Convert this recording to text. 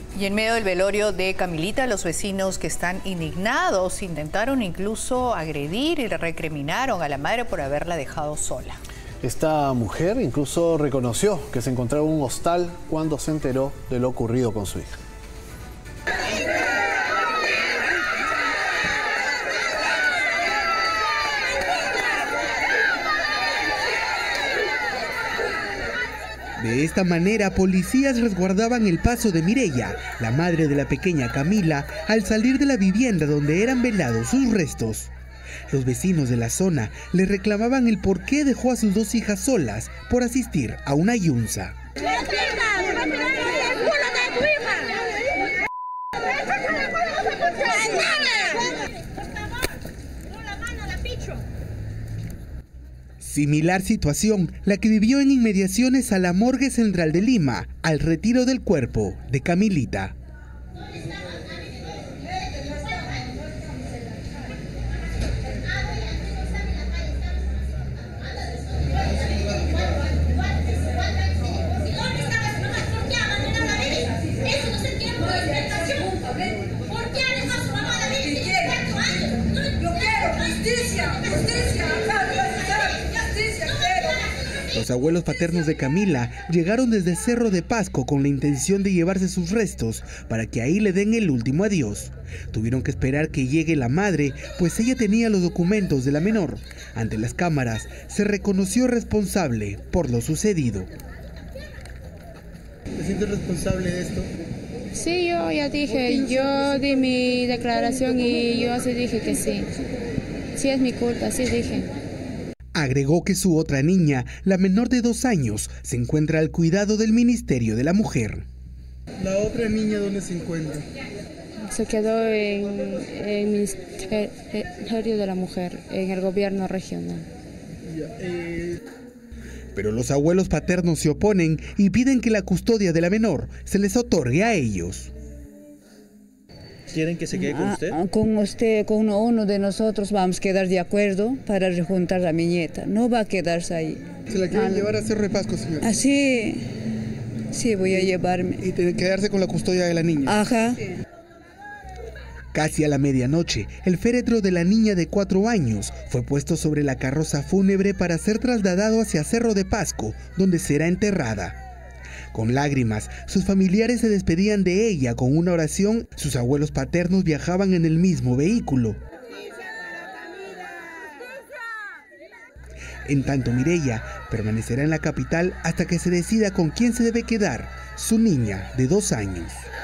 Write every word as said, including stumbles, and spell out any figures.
Y en medio del velorio de Camilita, los vecinos que están indignados intentaron incluso agredir y le recriminaron a la madre por haberla dejado sola. Esta mujer incluso reconoció que se encontraba en un hostal cuando se enteró de lo ocurrido con su hija. De esta manera, policías resguardaban el paso de Mireya, la madre de la pequeña Camila, al salir de la vivienda donde eran velados sus restos. Los vecinos de la zona le reclamaban el por qué dejó a sus dos hijas solas por asistir a una yunza. Similar situación la que vivió en inmediaciones a la morgue central de Lima, al retiro del cuerpo de Camilita. Los abuelos paternos de Camila llegaron desde Cerro de Pasco con la intención de llevarse sus restos para que ahí le den el último adiós. Tuvieron que esperar que llegue la madre, pues ella tenía los documentos de la menor. Ante las cámaras se reconoció responsable por lo sucedido. ¿Te sientes responsable de esto? Sí, yo ya dije, yo di mi declaración y yo así dije que sí. Sí es mi culpa, así dije. Agregó que su otra niña, la menor de dos años, se encuentra al cuidado del Ministerio de la Mujer. ¿La otra niña dónde se encuentra? Se quedó en el Ministerio de la Mujer, en el gobierno regional. Ya, eh... Pero los abuelos paternos se oponen y piden que la custodia de la menor se les otorgue a ellos. ¿Quieren que se quede con usted? Ah, con usted, con uno, uno de nosotros vamos a quedar de acuerdo para rejuntar a mi nieta. No va a quedarse ahí. ¿Se la quieren ah, llevar a Cerro de Pasco, señor? Ah, sí. Sí, voy a llevarme. ¿Y quedarse con la custodia de la niña? Ajá. Sí. Casi a la medianoche, el féretro de la niña de cuatro años fue puesto sobre la carroza fúnebre para ser trasladado hacia Cerro de Pasco, donde será enterrada. Con lágrimas, sus familiares se despedían de ella con una oración. Sus abuelos paternos viajaban en el mismo vehículo. En tanto, Mireya permanecerá en la capital hasta que se decida con quién se debe quedar su niña de dos años.